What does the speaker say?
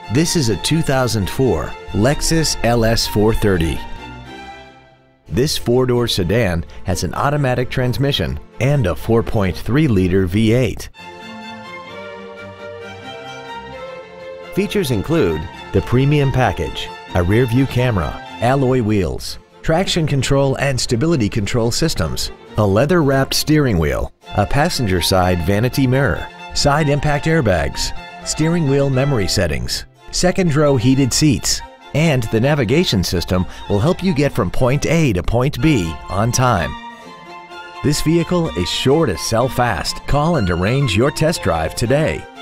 This is a 2004 Lexus LS 430. This four-door sedan has an automatic transmission and a 4.3-liter V8. Features include the premium package, a rear-view camera, alloy wheels, traction control and stability control systems, a leather-wrapped steering wheel, a passenger side vanity mirror, side impact airbags, steering wheel memory settings, second-row heated seats, and the navigation system will help you get from point A to point B on time. This vehicle is sure to sell fast. Call and arrange your test drive today.